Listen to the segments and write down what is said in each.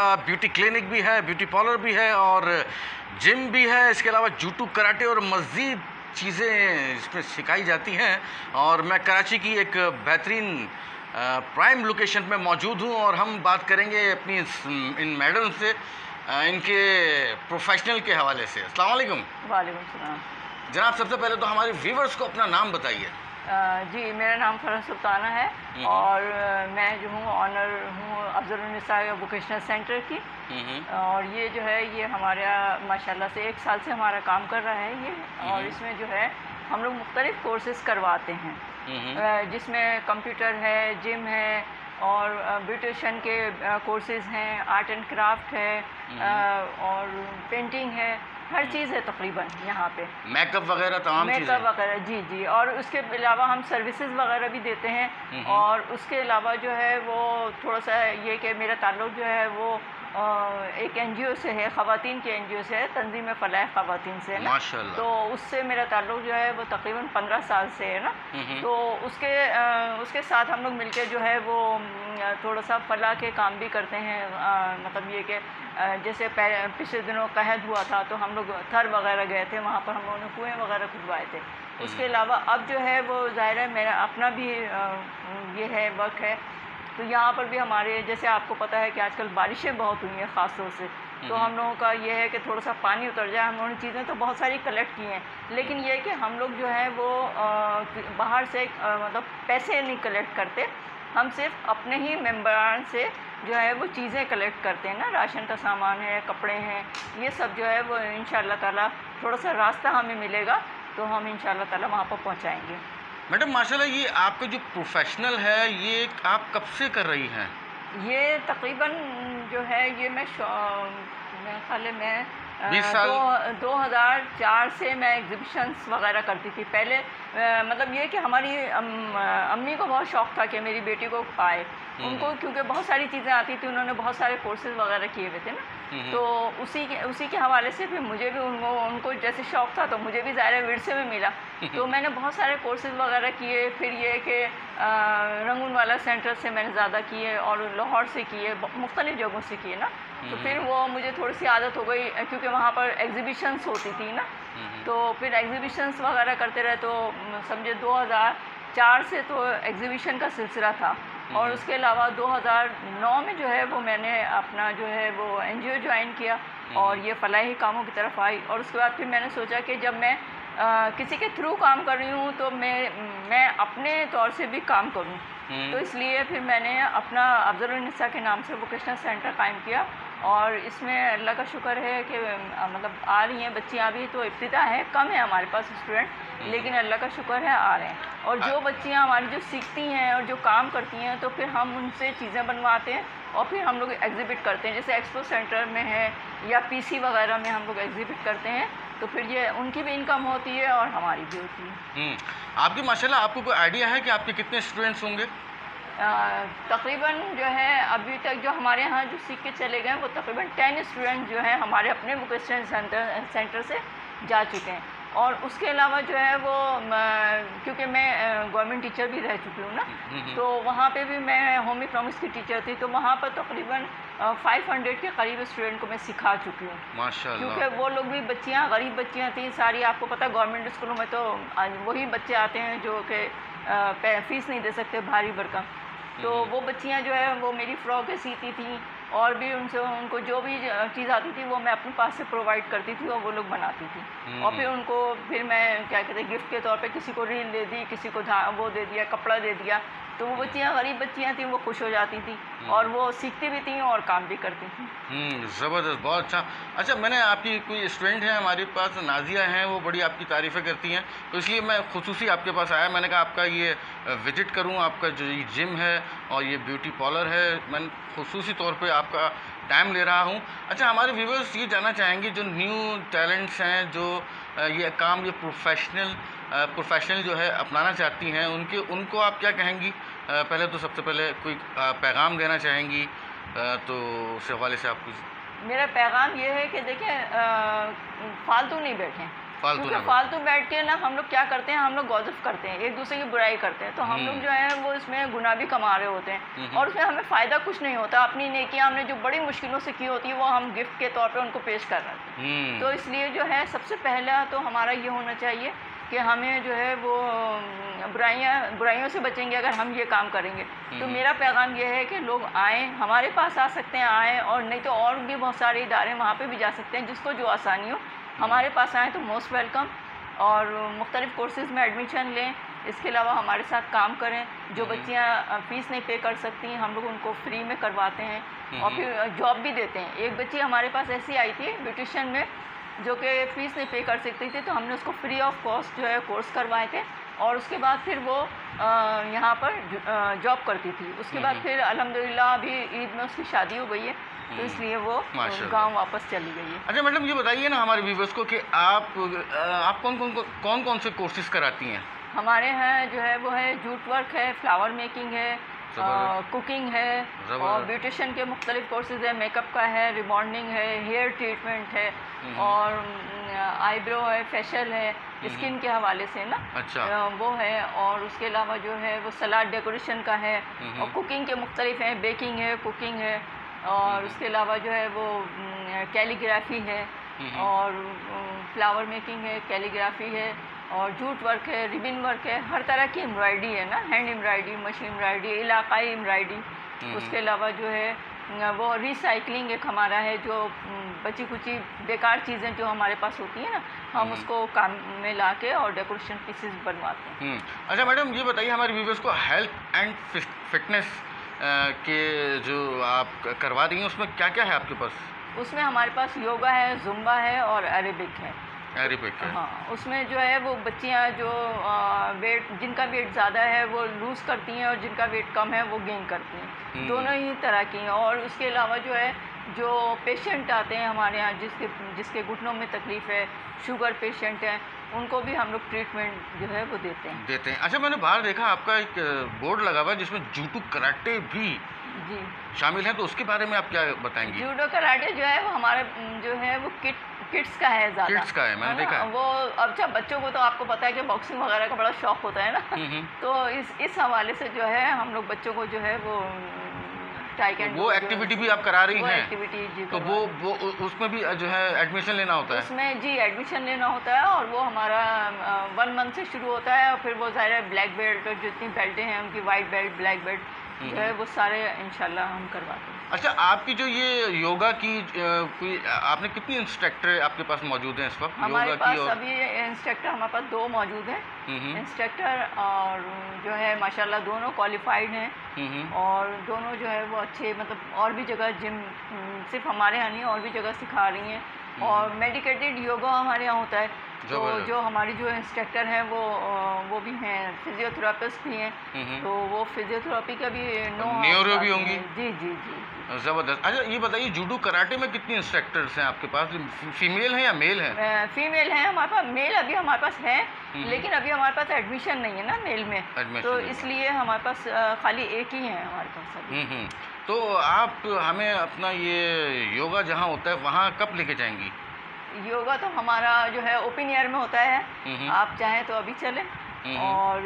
Beauty clinic भी है, beauty parlour भी है और जिम भी है। इसके अलावा जूडो, कराटे और मज़ीद चीज़ें इसमें सिखाई जाती हैं। और मैं कराची की एक बेहतरीन प्राइम लोकेशन में मौजूद हूँ और हम बात करेंगे अपनी इन मैडम से इनके प्रोफेशनल के हवाले से। अस्सलाम वालेकुम। वालेकुम सलाम। जनाब, सबसे पहले तो हमारे व्यूवर्स को अपना नाम बताइए। जी, मेरा नाम फरह सुल्ताना है और मैं जो हूँ ऑनर हूँ अफजलुन्निसा वोकेशनल सेंटर की। और ये जो है ये हमारा माशाल्लाह से 1 साल से हमारा काम कर रहा है ये। और इसमें जो है हम लोग मुख्तलिफ़ कोर्सेज़ करवाते हैं, जिसमें कंप्यूटर है, जिम है और ब्यूटिशियन के कोर्सेज़ हैं, आर्ट एंड क्राफ्ट है और पेंटिंग है, हर चीज़ है तकरीबन यहाँ पे। मेकअप वगैरह तमाम चीज़ें। मेकअप वगैरह जी जी। और उसके अलावा हम सर्विसेज वगैरह भी देते हैं। और उसके अलावा जो है वो थोड़ा सा ये कि मेरा ताल्लुक़ जो है वो एक NGO से है, ख़वातीन की NGO से है, तंज़ीम फ़लाह ख़वातीन से है ना। माशाल्लाह। तो उससे मेरा ताल्लुक़ जो है वो तकरीबन 15 साल से है ना। तो उसके साथ हम लोग मिलके जो है वो थोड़ा सा फ़लाह के काम भी करते हैं। मतलब ये कि जैसे पिछले दिनों कहत हुआ था तो हम लोग थर वगैरह गए थे, वहाँ पर हम लोगों ने कुएँ वगैरह खुदवाए थे। उसके अलावा अब जो है वो ज़ाहिर है मेरा अपना भी ये है वर्क है। तो यहाँ पर भी हमारे जैसे आपको पता है कि आजकल बारिशें बहुत हुई हैं ख़ास तौर से। तो हम लोगों का ये है कि थोड़ा सा पानी उतर जाए। हम लोगों ने चीज़ें तो बहुत सारी कलेक्ट की हैं, लेकिन ये है कि हम लोग जो है वो बाहर से मतलब पैसे नहीं कलेक्ट करते। हम सिर्फ अपने ही मेंबरान से जो है वो चीज़ें कलेक्ट करते हैं ना, राशन का सामान है, कपड़े हैं, ये सब जो है वो इंशाअल्लाह ताला थोड़ा सा रास्ता हमें मिलेगा तो हम इंशाअल्लाह ताला वहाँ पर पहुँचाएँगे। मैडम माशाल्लाह, ये आपका जो प्रोफेशनल है ये आप कब से कर रही हैं? ये तकरीबन जो है ये मेरे ख्याल में 20 साल। 2004 से मैं एग्ज़िबिशन्स वगैरह करती थी। पहले मतलब ये कि हमारी अम्मी को बहुत शौक़ था कि मेरी बेटी को पाए। उनको क्योंकि बहुत सारी चीज़ें आती थी, उन्होंने बहुत सारे कोर्सेज़ वगैरह किए हुए थे ना। तो उसी के हवाले से फिर मुझे भी उनको जैसे शौक़ था तो मुझे भी ज़ाहिर विरसे में मिला। तो मैंने बहुत सारे कोर्सेज़ वगैरह किए। फिर ये कि रंगून वाला सेंटर से मैंने ज़्यादा किए और लाहौर से किए, मुख्तलिफ़ जगहों से किए ना। तो फिर वो मुझे थोड़ी सी आदत हो गई क्योंकि वहाँ पर एग्ज़िबिशन्स होती थी ना। तो फिर एग्ज़िबिशन्स वगैरह करते रहे तो समझे 2004 से तो एग्ज़िबिशन का सिलसिला था। और उसके अलावा 2009 में जो है वो मैंने अपना जो है वो NGO ज्वाइन किया और ये फ़लाही कामों की तरफ आई। और उसके बाद फिर मैंने सोचा कि जब मैं किसी के थ्रू काम कर रही हूँ तो मैं अपने तौर से भी काम करूँ। तो इसलिए फिर मैंने अपना अफजलुन्निसा के नाम से वोकेशनल सेंटर कायम किया। और इसमें अल्लाह का शुक्र है कि मतलब आ रही हैं बच्चियाँ भी। तो इब्तिदा है, कम है हमारे पास स्टूडेंट, लेकिन अल्लाह का शुक्र है आ रहे हैं। और जो बच्चियाँ हमारी जो सीखती हैं और जो काम करती हैं तो फिर हम उनसे चीज़ें बनवाते हैं और फिर हम लोग एग्ज़िबिट करते हैं। जैसे एक्सपो सेंटर में है या PC वगैरह में हम लोग एग्ज़िबिट करते हैं। तो फिर ये उनकी भी इनकम होती है और हमारी भी होती है। आपकी माशाल्लाह, आपको कोई आइडिया है कि आपके कितने स्टूडेंट्स होंगे? तकरीबन जो है अभी तक जो हमारे यहाँ जो सीख के चले गए वो तकरीबन 10 स्टूडेंट जो हैं हमारे अपने वोकेशनल सेंटर से जा चुके हैं। और उसके अलावा जो है वो क्योंकि मैं गवर्नमेंट टीचर भी रह चुकी हूँ ना, तो वहाँ पे भी मैं होम इकोनॉमिक्स की टीचर थी। तो वहाँ पर तकरीबन 500 के करीब स्टूडेंट को मैं सिखा चुकी हूँ माशाल्लाह। क्योंकि वो लोग भी बच्चियाँ गरीब बच्चियाँ थी सारी। आपको पता गवर्नमेंट स्कूलों में तो वही बच्चे आते हैं जो कि फ़ीस नहीं दे सकते भारी भरकम। तो वो बच्चियाँ जो है वो मेरी फ़्रॉकें सीती थी और भी उनको जो भी चीज़ आती थी वो मैं अपने पास से प्रोवाइड करती थी और वो लोग बनाती थी। और फिर मैं क्या कहते हैं गिफ्ट के तौर पे किसी को रील दे दी, किसी को वो दे दिया, कपड़ा दे दिया। तो वो बच्चियाँ गरीब बच्चियाँ थी, वो खुश हो जाती थी और वो सीखती भी थी और काम भी करती थी। ज़बरदस्त, बहुत अच्छा। अच्छा, मैंने आपकी कोई स्टूडेंट है हमारे पास, नाज़िया हैं, वो बड़ी आपकी तारीफ़ें करती हैं, तो इसलिए मैं खुसूसी आपके पास आया। मैंने कहा आपका ये विज़िट करूं, आपका जो ये जिम है और ये ब्यूटी पार्लर है, मैं खुसूसी तौर पे आपका टाइम ले रहा हूं। अच्छा, हमारे व्यूवर्स ये जानना चाहेंगे जो न्यू टैलेंट्स हैं, जो ये काम ये प्रोफेशनल जो है अपनाना चाहती हैं, उनको आप क्या कहेंगी? पहले तो सबसे पहले कोई पैगाम देना चाहेंगी तो उस हवाले से आप कुछ। मेरा पैगाम ये है कि देखें फालतू नहीं बैठें। फालतू क्योंकि ना बैठ। फालतू बैठ के ना हम लोग क्या करते हैं, हम लोग गॉसिप करते हैं, एक दूसरे की बुराई करते हैं, तो हम लोग जो है वो इसमें गुनाह भी कमा रहे होते हैं और उसमें हमें फ़ायदा कुछ नहीं होता। अपनी नेकियां हमने जो बड़ी मुश्किलों से की होती है वो हम गिफ्ट के तौर पे उनको पेश कर रहे होते हैं। तो इसलिए जो है सबसे पहला तो हमारा ये होना चाहिए कि हमें जो है वो बुराइयों से बचेंगे अगर हम ये काम करेंगे। तो मेरा पैगाम ये है कि लोग आएँ, हमारे पास आ सकते हैं, आएँ, और नहीं तो और भी बहुत सारे इदारे वहाँ पे भी जा सकते हैं, जिसको जो आसानी हो हमारे पास आएँ तो मोस्ट वेलकम, और मुख्तलिफ़ कोर्सेज़ में एडमिशन लें। इसके अलावा हमारे साथ काम करें। जो बच्चियाँ फ़ीस नहीं पे कर सकती हम लोग उनको फ्री में करवाते हैं और फिर जॉब भी देते हैं। एक बच्ची हमारे पास ऐसी आई थी ब्यूटिशियन में, जो कि फ़ीस नहीं पे कर सकती थी, तो हमने उसको फ्री ऑफ कॉस्ट जो है कोर्स करवाए थे और उसके बाद फिर वो यहाँ पर जॉब करती थी। उसके बाद फिर अल्हम्दुलिल्लाह अभी ईद में उसकी शादी हो गई है, तो इसलिए वो गांव वापस चली गई है। अच्छा मैडम, ये बताइए ना हमारे व्यूवर्स को कि आप कौन कौन से कोर्सेज कराती हैं? हमारे यहाँ जो है वो है जूट वर्क है, फ्लावर मेकिंग है, कुकिंग है और ब्यूटिशियन के मुख्तलिफ कोर्सेज है, मेकअप का है, रिबॉन्डिंग है, हेयर ट्रीटमेंट है और आईब्रो है, फेशियल है, स्किन के हवाले से ना। अच्छा। वो है, और उसके अलावा जो है वो सलाद डेकोरेशन का है और कुकिंग के मुख्तलिफ हैं, बेकिंग है, कुकिंग है, और उसके अलावा जो है वो कैलीग्राफी है और फ्लावर मेकिंग है, कैलीग्राफी है और जूट वर्क है, रिबिन वर्क है, हर तरह की एम्ब्रॉयडरी है ना, हैंड एम्ब्रॉयडरी, मशीन एम्ब्रॉयडरी, इलाकाई एम्ब्रॉयडरी। उसके अलावा जो है वो रिसाइकलिंग एक हमारा है, जो बची कुची बेकार चीज़ें जो हमारे पास होती हैं ना, हम उसको काम में ला के और डेकोरेशन पीसेस बनवाते हैं। अच्छा मैडम, ये बताइए हमारे व्यूवर्स को हेल्थ एंड फिटनेस के जो आप करवा रही हैं उसमें क्या क्या है आपके पास? उसमें हमारे पास योगा है, जुम्बा है और अरेबिक है। अरेबिक है। हाँ, उसमें जो है वो बच्चियाँ जो जिनका वेट ज़्यादा है वो लूज़ करती हैं और जिनका वेट कम है वो गेन करती हैं, दोनों ही तरह की हैं। और उसके अलावा जो है जो पेशेंट आते हैं हमारे यहाँ जिसके घुटनों में तकलीफ़ है, शुगर पेशेंट हैं, उनको भी हम लोग ट्रीटमेंट जो है वो देते हैं। अच्छा, मैंने बाहर देखा आपका एक बोर्ड लगा हुआ है जिसमें जूडो कराटे भी जी शामिल है, तो उसके बारे में आप क्या बताएंगी? जूडो कराटे जो है वो हमारे जो है वो किड्स का है ज़्यादा। किड्स का है, मैंने देखा है। वो अच्छा, बच्चों को तो आपको पता है कि बॉक्सिंग वगैरह का बड़ा शौक होता है ना, तो इस हवाले से जो है हम लोग बच्चों को जो है वो वो एक्टिविटी भी आप करा रही हैं? एक्टिविटी जी। तो वो उसमें भी जो है एडमिशन लेना होता है? उसमें जी एडमिशन लेना होता है और वो हमारा 1 मंथ से शुरू होता है और फिर वो ज़ाहिर है ब्लैक बेल्ट, जितनी बेल्टें हैं उनकी, वाइट बेल्ट, ब्लैक बेल्ट जो है वो सारे इंशाल्लाह हम करवाते हैं। अच्छा, आपकी जो ये योगा की कोई आपने कितनी इंस्ट्रक्टर आपके पास मौजूद हैं इस वक्त? हमारे पास अभी इंस्ट्रक्टर हमारे पास 2 मौजूद हैं इंस्ट्रक्टर, और जो है माशाल्लाह दोनों क्वालिफाइड हैं और दोनों जो है वो अच्छे, मतलब और भी जगह जिम सिर्फ हमारे यहाँ नहीं और भी जगह सिखा रही हैं। और मेडिकेटेड योगा हमारे यहाँ होता है, तो जो हमारी जो इंस्ट्रक्टर हैं वो भी हैं, फिजियोथेरापिस्ट भी हैं, तो वो फिजियोथेरापी का भी न्यूरो भी होंगी? जी जी जी। ज़बरदस्त। अच्छा, ये बताइए जूडो कराटे में कितनी इंस्ट्रक्टर्स हैं आपके पास? फीमेल हैं या मेल हैं? फीमेल हैं हमारे पास, मेल अभी हमारे पास है, लेकिन अभी हमारे पास एडमिशन नहीं है ना मेल में, तो इसलिए हमारे पास खाली एक ही है हमारे पास अभी। तो आप हमें अपना ये योगा जहाँ होता है वहाँ कब लेके जाएंगी? योगा तो हमारा जो है ओपन एयर में होता है, आप चाहें तो अभी चलें, और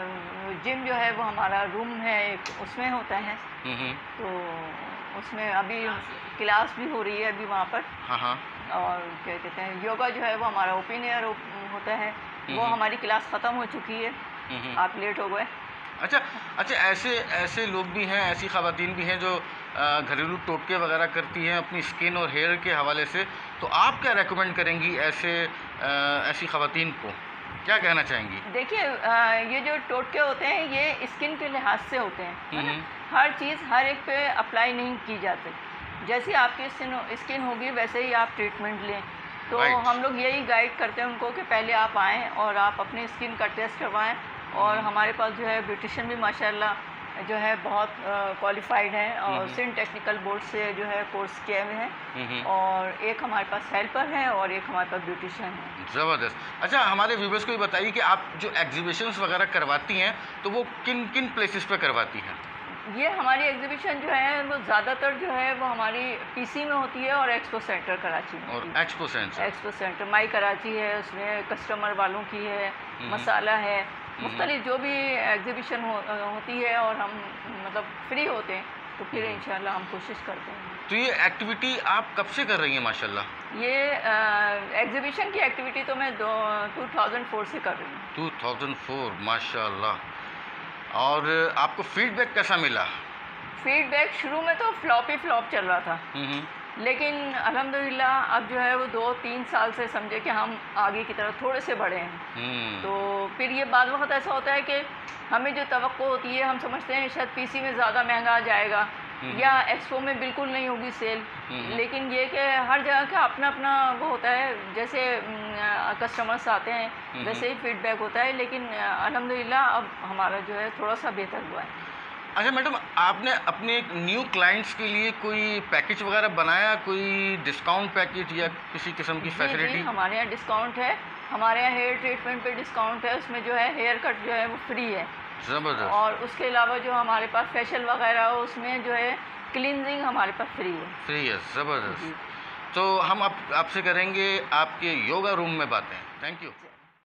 जिम जो है वो हमारा रूम है एक, उसमें होता है, तो उसमें अभी क्लास भी हो रही है अभी वहाँ पर। हाँ। और क्या कहते हैं, योगा जो है वो हमारा ओपन एयर होता है, वो हमारी क्लास ख़त्म हो चुकी है, आप लेट हो गए। अच्छा, ऐसे लोग भी हैं, ऐसी ख़वातीन भी हैं जो घरेलू टोटके वगैरह करती हैं अपनी स्किन और हेयर के हवाले से, तो आप क्या रेकमेंड करेंगी ऐसी ख़वातीन को, क्या कहना चाहेंगी? देखिए, ये जो टोटके होते हैं ये स्किन के लिहाज से होते हैं, हर चीज़ हर एक पे अप्लाई नहीं की जाती। जैसी आपकी स्किन होगी वैसे ही आप ट्रीटमेंट लें, तो हम लोग यही गाइड करते हैं उनको कि पहले आप आएँ और आप अपनी स्किन का टेस्ट करवाएँ। और हमारे पास जो है ब्यूटिशियन भी माशाल्लाह जो है बहुत क्वालिफाइड हैं और सिंध टेक्निकल बोर्ड से जो है कोर्स किए हुए हैं, और एक हमारे पास हेल्पर है और एक हमारे पास ब्यूटिशियन है। ज़बरदस्त। अच्छा, हमारे व्यूवर्स को ये बताइए कि आप जो एग्जीबिशंस वगैरह करवाती हैं तो वो किन किन प्लेसेस पे करवाती हैं? ये हमारी एग्जीबिशन जो है वो ज़्यादातर जो है वो हमारी पीसी में होती है और एक्सपो सेंटर कराची में और होती है। एक्सपो सेंटर माई कराची है, उसमें कस्टमर वालों की है, मसाला है, मुख्तलिफ जो भी एग्जीबिशन होती है और हम मतलब फ्री होते हैं तो फिर इंशाल्लाह हम कोशिश करते हैं। तो ये एक्टिविटी आप कब से कर रही हैं माशाल्लाह? ये एग्जीबिशन की एक्टिविटी तो मैं 2004 से कर रही हूँ। 2004 माशाल्लाह। और आपको फीडबैक कैसा मिला? फीडबैक शुरू में तो फ्लॉप चल रहा था, लेकिन अल्हम्दुलिल्लाह अब जो है वो 2-3 साल से समझे कि हम आगे की तरफ थोड़े से बढ़े हैं। तो फिर ये बाद वक्त ऐसा होता है कि हमें जो तवक्को होती है, हम समझते हैं शायद पीसी में ज़्यादा महंगा आ जाएगा या एक्सपो में बिल्कुल नहीं होगी सेल, लेकिन ये कि हर जगह का अपना अपना वो होता है, जैसे कस्टमर्स आते हैं वैसे ही फीडबैक होता है, लेकिन अल्हम्दुलिल्लाह अब हमारा जो है थोड़ा सा बेहतर हुआ है। अच्छा मैडम, आपने अपने न्यू क्लाइंट्स के लिए कोई पैकेज वगैरह बनाया, कोई डिस्काउंट पैकेज या किसी किस्म की फैसिलिटी? हमारे यहाँ डिस्काउंट है, हमारे यहाँ हेयर ट्रीटमेंट पे डिस्काउंट है, उसमें जो है हेयर कट जो है वो फ्री है। ज़बरदस्त। और उसके अलावा जो हमारे पास फेशियल वगैरह हो उसमें जो है क्लींजिंग हमारे पास फ्री है। ज़बरदस्त। तो हम आपसे करेंगे आपके योगा रूम में बातें। Thank you.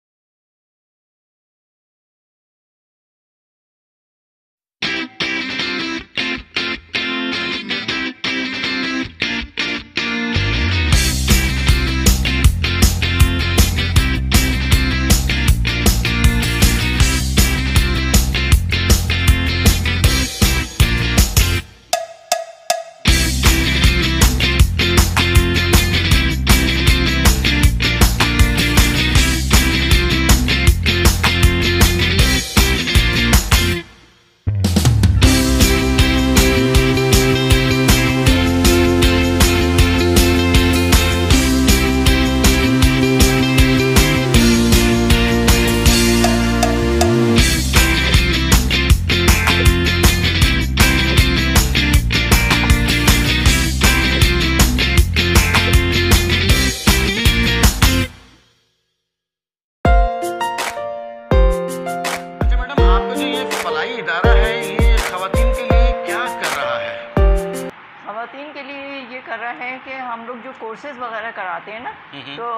इदारा है ये ख़वातीन के लिए क्या कर रहा है? ख़वातीन के लिए ये कर रहा है कि हम लोग जो कोर्सेज़ वगैरह कराते हैं ना, तो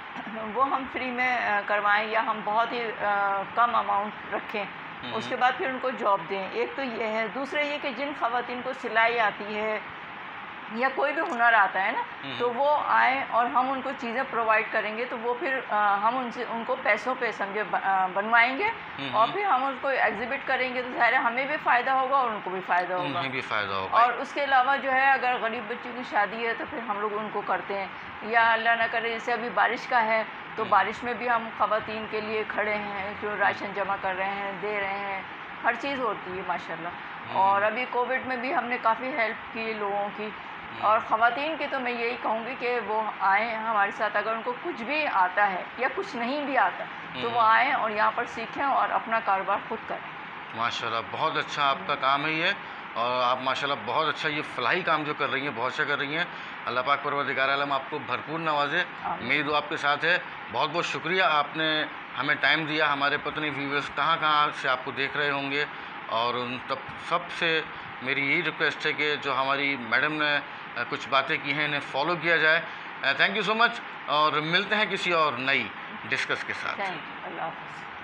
वो हम फ्री में करवाएं या हम बहुत ही कम अमाउंट रखें, उसके बाद फिर उनको जॉब दें। एक तो ये है, दूसरा ये कि जिन ख़वातीन को सिलाई आती है या कोई भी हुनर आता है ना, तो वो आए और हम उनको चीज़ें प्रोवाइड करेंगे, तो वो फिर हम उनको पैसों पे समझे बनवाएंगे और फिर हम उनको एग्जिबिट करेंगे, तो ज़ाहिर है हमें भी फ़ायदा होगा और उनको भी फ़ायदा होगा। और उसके अलावा जो है अगर गरीब बच्चों की शादी है तो फिर हम लोग उनको करते हैं, या अल्लाह ना करे जैसे अभी बारिश का है तो बारिश में भी हम ख़वातीन के लिए खड़े हैं, जो राशन जमा कर रहे हैं, दे रहे हैं, हर चीज़ होती है माशाल्लाह। और अभी कोविड में भी हमने काफ़ी हेल्प की लोगों की। और ख़वातीन की तो मैं यही कहूँगी कि वो आएँ हमारे साथ, अगर उनको कुछ भी आता है या कुछ नहीं भी आता तो वो आएँ और यहाँ पर सीखें और अपना कारोबार खुद करें। माशाल्लाह बहुत अच्छा आपका काम है ये, और आप माशाल्लाह बहुत अच्छा ये फलाही काम जो कर रही हैं बहुत अच्छा कर रही हैं। अल्लाह पाक परवरदिगार आलम आपको भरपूर नवाजे। मेरी दुआ आपके साथ है। बहुत बहुत शुक्रिया, आपने हमें टाइम दिया। हमारे पता नहीं व्यूवर्स कहाँ कहाँ से आपको देख रहे होंगे, और उन तब सबसे मेरी यही रिक्वेस्ट है कि जो हमारी मैडम ने कुछ बातें की हैं इन्हें फॉलो किया जाए। थैंक यू सो मच, और मिलते हैं किसी और नई डिस्कस के साथ। Thank you. अल्लाह हाफ़िज़।